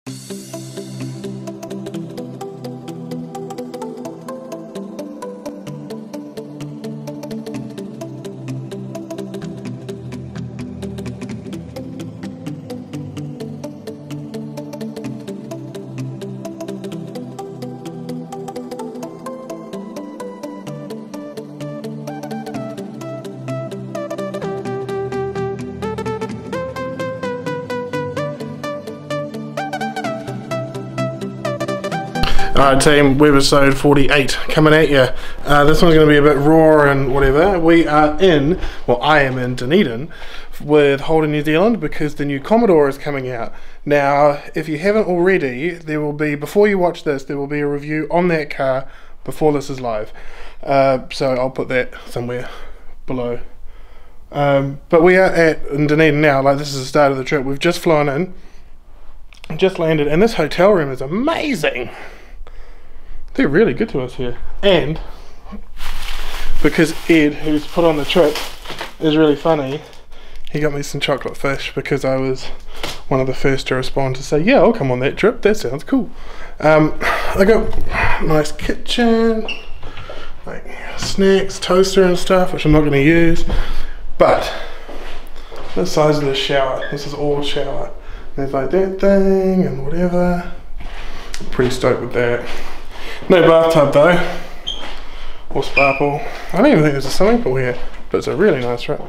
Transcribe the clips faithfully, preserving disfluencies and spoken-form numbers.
Alright team, webisode forty-eight coming at you. Uh, this one's going to be a bit raw and whatever. We are in, well I am in Dunedin with Holden New Zealand because the new Commodore is coming out. Now if you haven't already, there will be, before you watch this, there will be a review on that car before this is live. Uh, so I'll put that somewhere below. Um, but we are at in Dunedin now, like this is the start of the trip. We've just flown in, just landed, and this hotel room is amazing. They're really good to us here. And because Ed, who's put on the trip, is really funny, he got me some chocolate fish because I was one of the first to respond to say, yeah, I'll come on that trip, that sounds cool. Um, I got a nice kitchen, like snacks, toaster and stuff, which I'm not going to use. But the size of the shower, this is all shower. There's like that thing and whatever. Pretty stoked with that. No bathtub though, or spa pool. I don't even think there's a swimming pool here, but it's a really nice trip.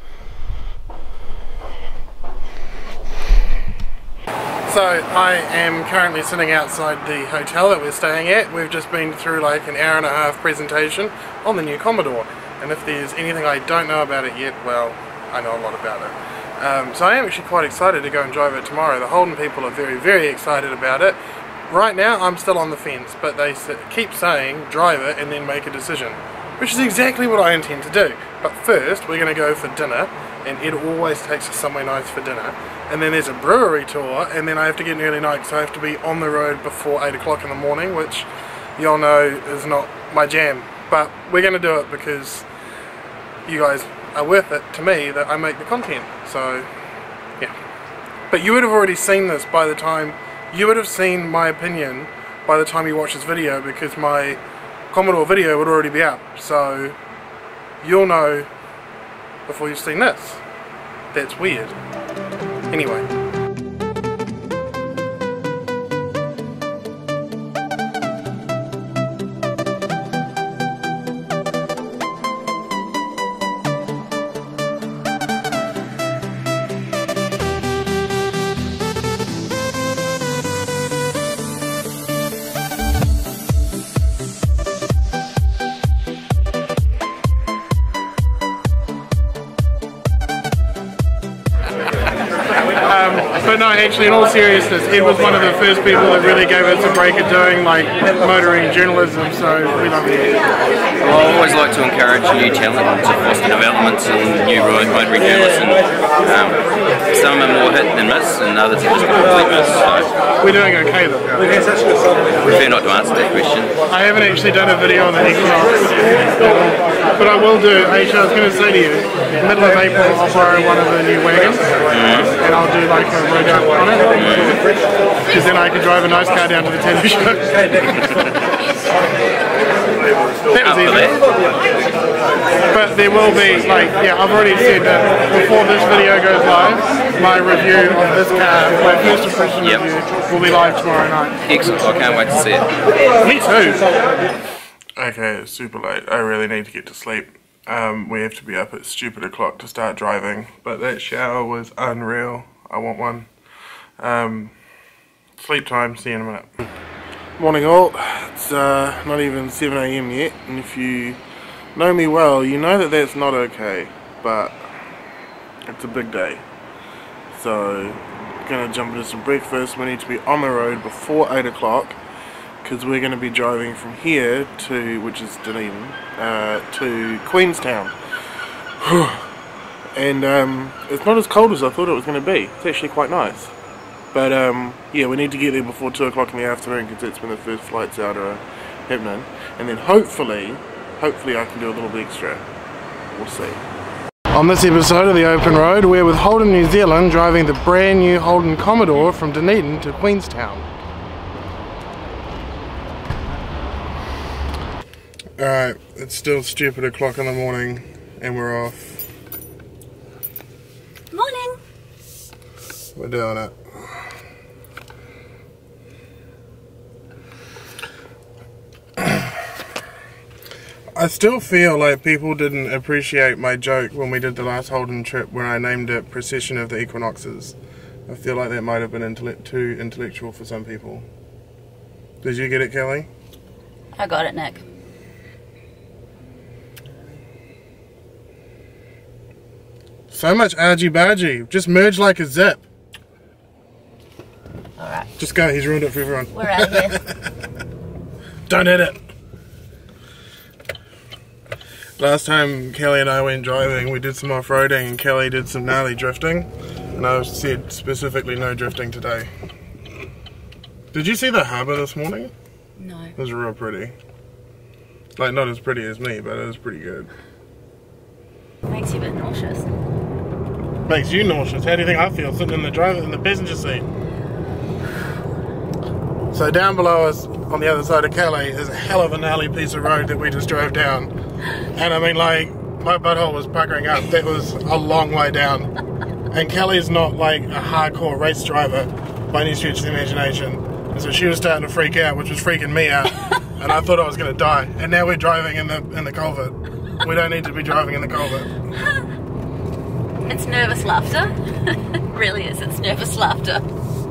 So I am currently sitting outside the hotel that we're staying at. We've just been through like an hour and a half presentation on the new Commodore, and if there's anything I don't know about it yet, well, I know a lot about it. Um, so I am actually quite excited to go and drive it tomorrow. The Holden people are very, very excited about it. Right now I'm still on the fence, but they keep saying drive it and then make a decision, which is exactly what I intend to do. But first we're going to go for dinner, and Ed always takes us somewhere nice for dinner, and then there's a brewery tour, and then I have to get an early night, so I have to be on the road before eight o'clock in the morning, which y'all know is not my jam, but we're going to do it because you guys are worth it to me that I make the content. So yeah, but you would have already seen this by the time You would have seen my opinion by the time you watch this video, because my Commodore video would already be up, so you'll know before you've seen this. That's weird. Anyway. But no, actually in all seriousness, Ed was one of the first people that really gave us a break at doing like motoring journalism, so we love it. Well, I always like to encourage new talent to foster developments and new motoring journalists, and um, some are more hit than miss and others are just complete miss. So. We're doing okay though. I prefer not to answer that question. I haven't actually done a video on the Equinox, but I will do. Actually, I was going to say to you, middle of April I'll borrow one of the new wagons, mm-hmm. and I'll do like a road trip on it, because then I can drive a nice car down to the tennis show. That was easy. But there will be, like, yeah, I've already said that before this video goes live, my review of this car, my first impression yep. review, will be live tomorrow night. Excellent, I can't wait to see it. Me too. Okay, it's super late. I really need to get to sleep. Um, we have to be up at stupid o'clock to start driving, but that shower was unreal. I want one. Um, sleep time, see you in a minute. Morning all, it's uh, not even seven A M yet, and if you know me well, you know that that's not okay, but it's a big day. So, gonna jump into some breakfast. We need to be on the road before eight o'clock, because we're going to be driving from here to, which is Dunedin, uh, to Queenstown. And um, it's not as cold as I thought it was going to be. It's actually quite nice. But um, yeah, we need to get there before two o'clock in the afternoon, because that's when the first flights out are happening. And then hopefully, hopefully I can do a little bit extra. We'll see. On this episode of The Open Road, we're with Holden New Zealand driving the brand new Holden Commodore from Dunedin to Queenstown. Alright, it's still stupid o'clock in the morning and we're off. Morning! We're doing it. I still feel like people didn't appreciate my joke when we did the last Holden trip where I named it Precession of the Equinoxes. I feel like that might have been intellect too intellectual for some people. Did you get it, Kelly? I got it, Nick. So much argy-bargy. Just merge like a zip. Alright. Just go, he's ruined it for everyone. We're out here. Don't hit it. Last time Kelly and I went driving, we did some off-roading and Kelly did some gnarly drifting. And I said specifically no drifting today. Did you see the harbour this morning? No. It was real pretty. Like, not as pretty as me, but it was pretty good. Makes you a bit nauseous. Makes you nauseous. How do you think I feel sitting in the driver in the passenger seat? So down below us, on the other side of Calais, is a hell of a gnarly piece of road that we just drove down. And I mean, like, my butthole was puckering up. That was a long way down. And Kelly's not like a hardcore race driver by any stretch of the imagination. And so she was starting to freak out, which was freaking me out. And I thought I was going to die. And now we're driving in the in the culvert. We don't need to be driving in the culvert. It's nervous laughter. It really is. It's nervous laughter.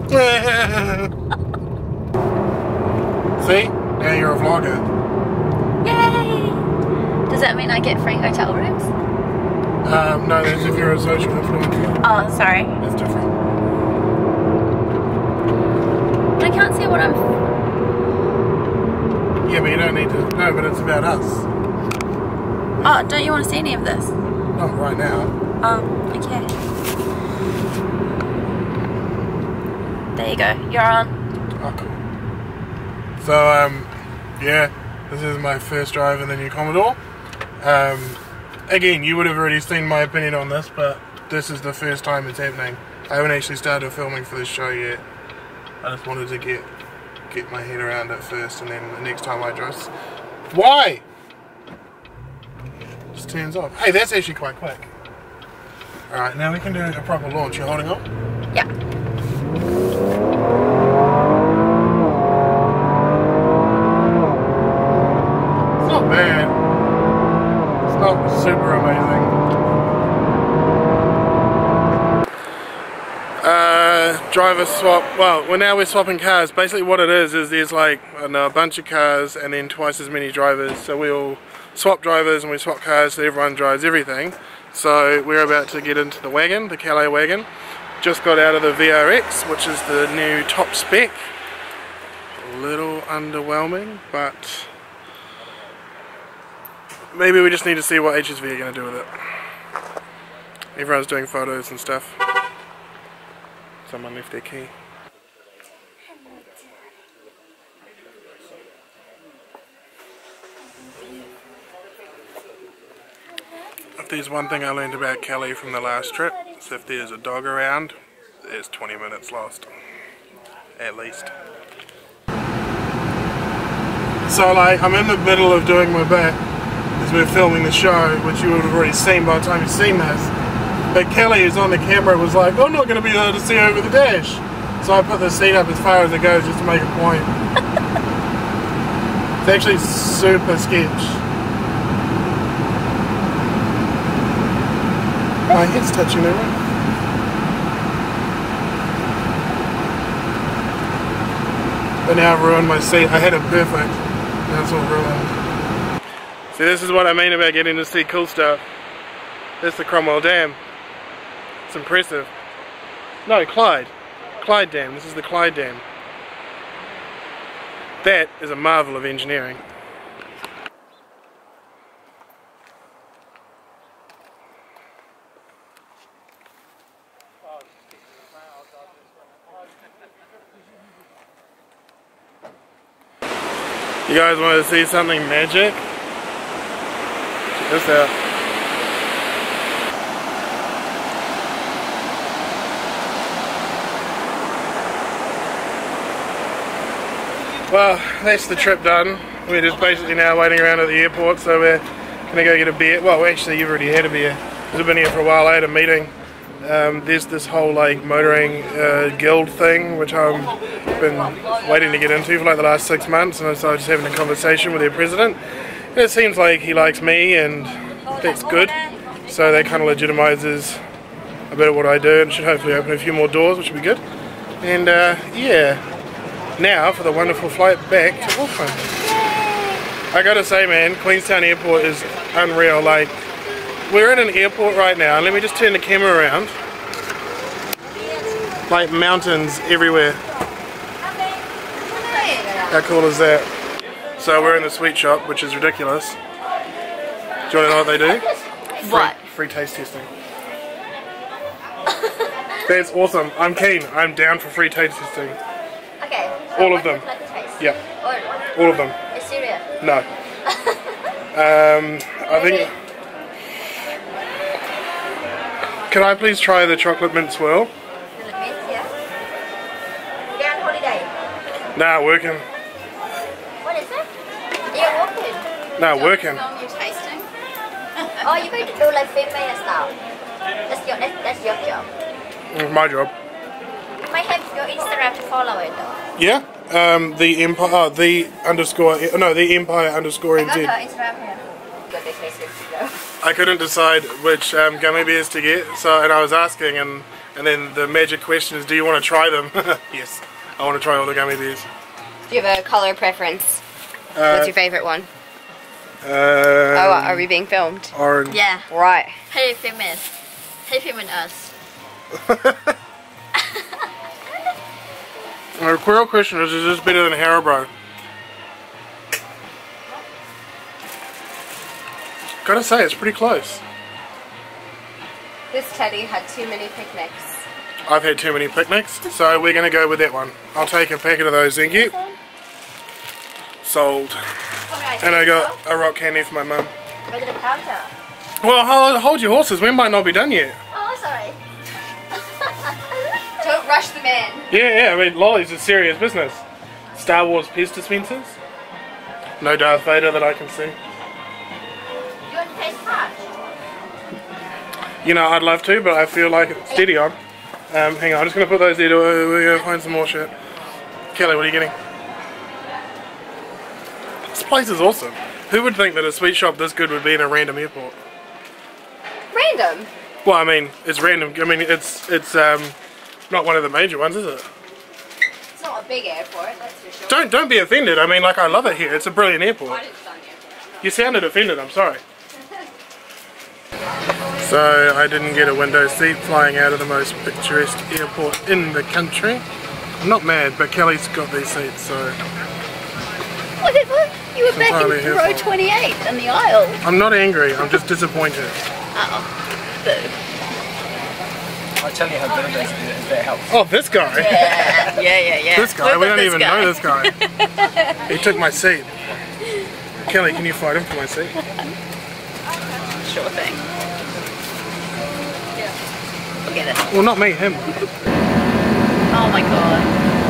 See? Now you're a vlogger. Yay! Does that mean I get free hotel rooms? Um, no, that's if you're a social influencer. Oh, sorry. That's different. I can't see what I'm... Yeah, but you don't need to... No, but it's about us. Oh, don't you want to see any of this? Not right now. Oh, okay. There you go. You're on. Oh, cool. So, um, yeah, this is my first drive in the new Commodore. Um, again, you would have already seen my opinion on this, but this is the first time it's happening. I haven't actually started filming for this show yet. I just wanted to get get my head around it first, and then the next time I drive... Why? Just turns off. Hey, that's actually quite quick. Alright, now we can do a proper launch. You're holding on? Yeah. It's not bad. It's not super amazing. Uh, driver swap. Well, well, now we're swapping cars. Basically what it is, is there's like, I don't know, a bunch of cars and then twice as many drivers. So we'll swap drivers and we swap cars so everyone drives everything. So we're about to get into the wagon, the Calais wagon. Just got out of the V R X, which is the new top spec. A little underwhelming, but maybe we just need to see what H S V are going to do with it. Everyone's doing photos and stuff. Someone left their key. If there's one thing I learned about Kelly from the last trip, is if there's a dog around, there's twenty minutes lost. At least. So like, I'm in the middle of doing my bit as we're filming the show, which you would have already seen by the time you've seen this. But Kelly, who's on the camera, was like, I'm not going to be able to see over the dash. So I put the seat up as far as it goes just to make a point. It's actually super sketch. My head's touching the roof. But now I've ruined my seat. I had it perfect. Now it's all ruined. See, this is what I mean about getting to see cool stuff. That's the Cromwell Dam. It's impressive. No, Clyde. Clyde Dam. This is the Clyde Dam. That is a marvel of engineering. You guys want to see something magic? Check this out. Well, that's the trip done. We're just basically now waiting around at the airport, so we're gonna go get a beer. Well, actually, you've already had a beer. We've been here for a while. I had a meeting. Um, there's this whole like motoring uh, guild thing, which I've been waiting to get into for like the last six months, and so I was just having a conversation with their president. And it seems like he likes me, and that's good. So that kind of legitimizes a bit of what I do, and should hopefully open a few more doors, which will be good. And uh, yeah. Now for the wonderful flight back to Auckland. I gotta say, man, Queenstown Airport is unreal. Like, we're in an airport right now, and let me just turn the camera around. Like mountains everywhere. How cool is that? So we're in the sweet shop, which is ridiculous. Do you wanna know what they do? What? Free, free taste testing. That's awesome. I'm keen. I'm down for free taste testing. Okay. All of them. Yeah. All of them. Are you serious? No. um, I think. Can I please try the chocolate mint swirl? Mint, yeah. You're on holiday. Nah, working. What is it? You're working. Nah, working. Film you tasting. Oh, you're going to do like filming and stuff. That's your that's, that's your job. It's my job. You might have your Instagram to follow it though. Yeah. Um, the empire, uh, the underscore, no, the empire underscore I got N Z. her Instagram here. Got this message to go. I couldn't decide which um, gummy bears to get, so and I was asking, and and then the magic question is, do you want to try them? Yes, I want to try all the gummy bears. Do you have a colour preference? Uh, What's your favourite one? Um, Oh, are we being filmed? Orange. Yeah. Right. Hey, filming. Hey, filming us. The real question is, is this better than Haribo? Gotta say, it's pretty close. This Teddy had too many picnics. I've had too many picnics, so we're gonna go with that one. I'll take a packet of those, thank you. Sold. And I got a rock candy for my mum. Go to the counter. Well, hold, hold your horses, we might not be done yet. Oh, sorry. Don't rush the man. Yeah, yeah, I mean, lollies is serious business. Star Wars Pez dispensers. No Darth Vader that I can see. You want to taste touch? You know, I'd love to, but I feel like it's steady on. Um, hang on, I'm just going to put those there. To, uh, we're going to find some more shit. Kelly, what are you getting? This place is awesome. Who would think that a sweet shop this good would be in a random airport? Random. Well, I mean, it's random. I mean, it's it's um not one of the major ones, is it? It's not a big airport, that's for sure. Don't don't be offended. I mean, like, I love it here. It's a brilliant airport. I didn't stand the airport. You sounded offended. I'm sorry. So I didn't get a window seat flying out of the most picturesque airport in the country. I'm not mad, but Kelly's got these seats, so Whatever. You were back entirely in her row fault. twenty-eight in the aisle. I'm not angry. I'm just disappointed. Oh. Boo. I'll tell you how good it is if that helps. Oh, this guy. Yeah, yeah, yeah, yeah. This guy. We've We got don't this even guy. know this guy. He took my seat. Kelly, can you fight him for my seat? Sure thing. Forget it. Well, not me, him. Oh my god.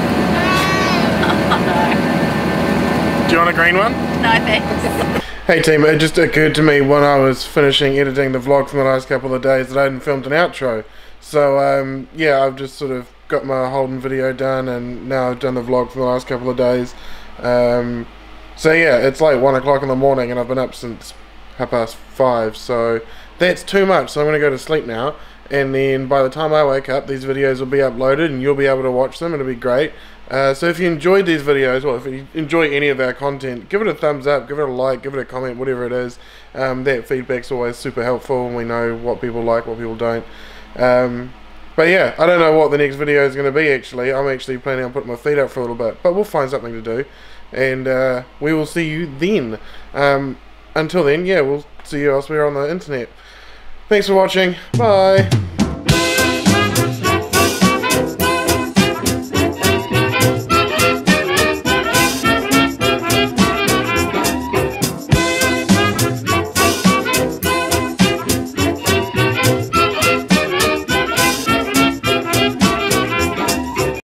Do you want a green one? No thanks. Hey team, it just occurred to me when I was finishing editing the vlog from the last couple of days that I hadn't filmed an outro. So um, yeah, I've just sort of got my Holden video done, and now I've done the vlog for the last couple of days. Um, so yeah, it's like one o'clock in the morning and I've been up since half past five, so that's too much. So I'm going to go to sleep now, and then by the time I wake up, these videos will be uploaded and you'll be able to watch them. It'll be great. Uh, so if you enjoyed these videos, or if you enjoy any of our content, give it a thumbs up, give it a like, give it a comment, whatever it is. Um, that feedback's always super helpful, and we know what people like, what people don't. Um, but yeah, I don't know what the next video is going to be actually. I'm actually planning on putting my feet up for a little bit, but we'll find something to do, and uh, we will see you then. Um, until then, yeah, we'll see you elsewhere on the internet. Thanks for watching. Bye.